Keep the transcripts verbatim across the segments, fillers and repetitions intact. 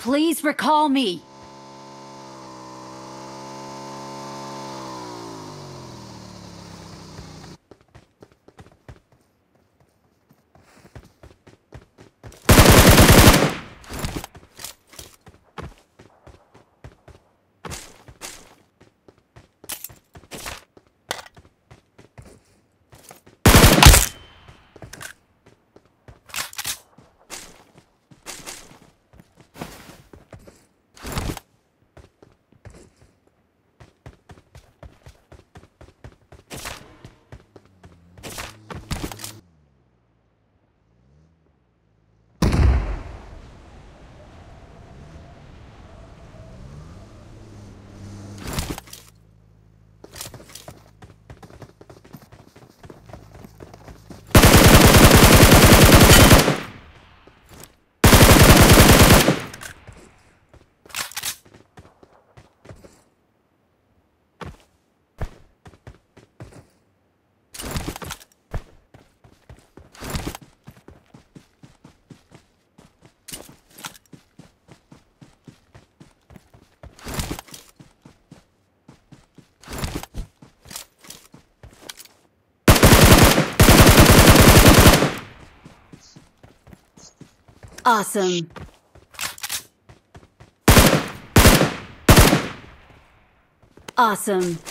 Please recall me. Awesome. Awesome.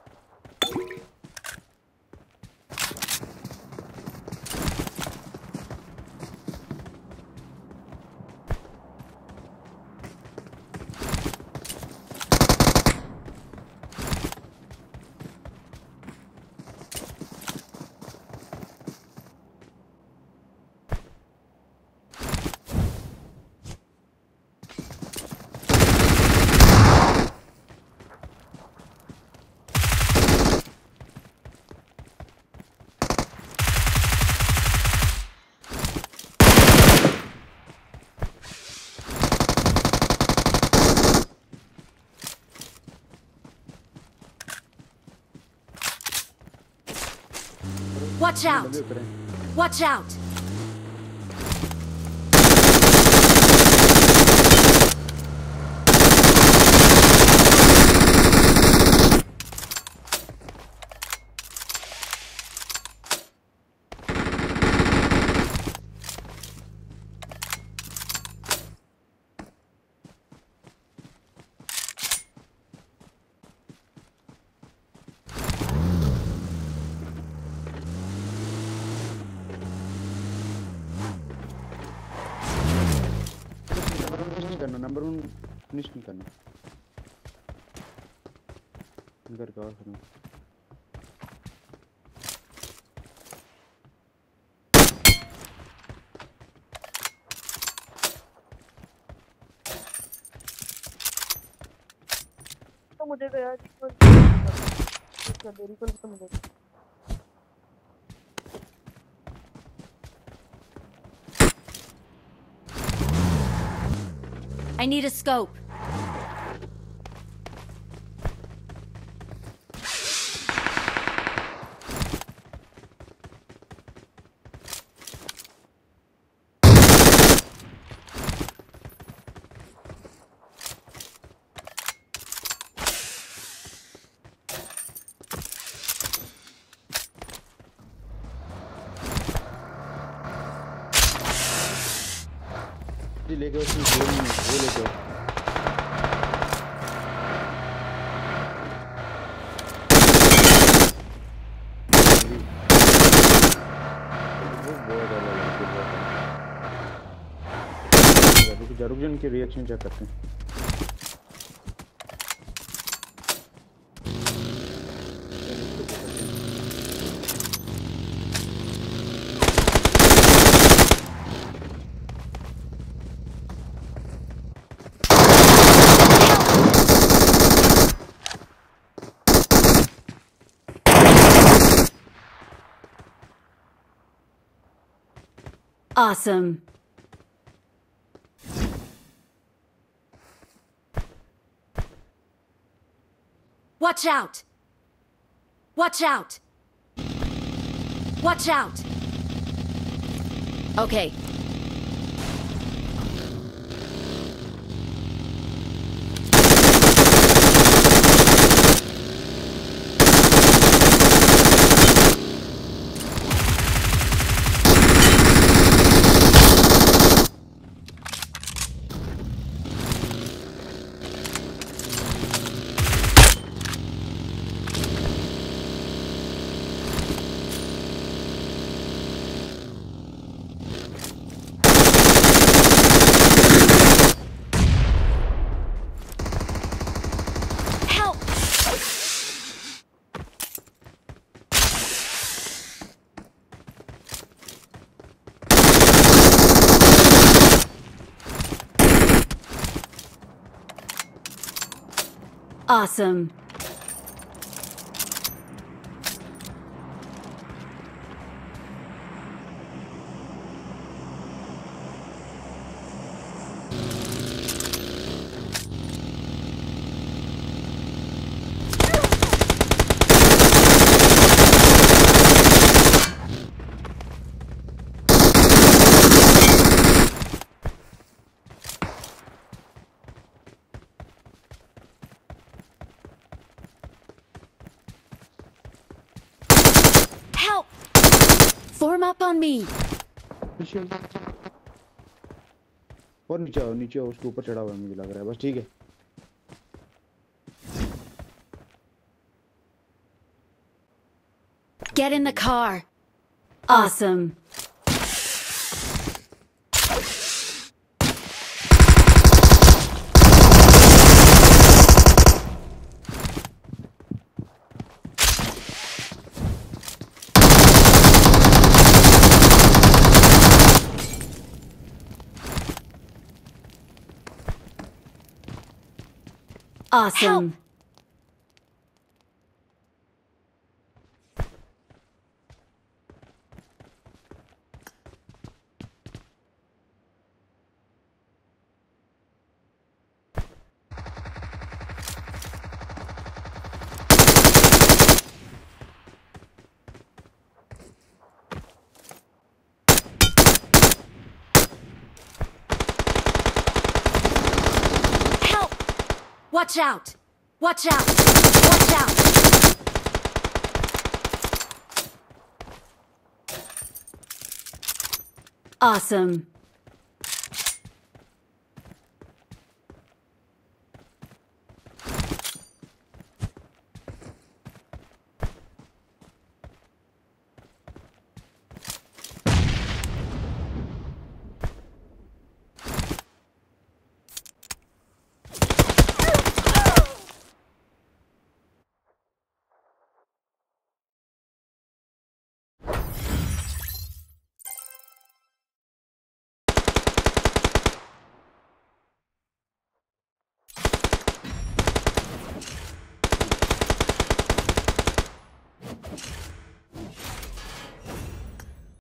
Watch out! Watch out! Number one finish नहीं करना इधर का करना तो मुझे तो यार देरी को तो मुझे I need a scope. लेके उसमें गोल नहीं वो लेके ज़रूर के रिएक्शन चेक करते हैं Awesome. Watch out! Watch out! Watch out! Okay. Awesome. Help! Form up on me. और नीचे आओ, नीचे आओ, उसके ऊपर चढ़ा हुआ है मुझे लग रहा है, बस ठीक है। Get in the car. Awesome. Awesome. Help! Watch out! Watch out! Watch out! Awesome.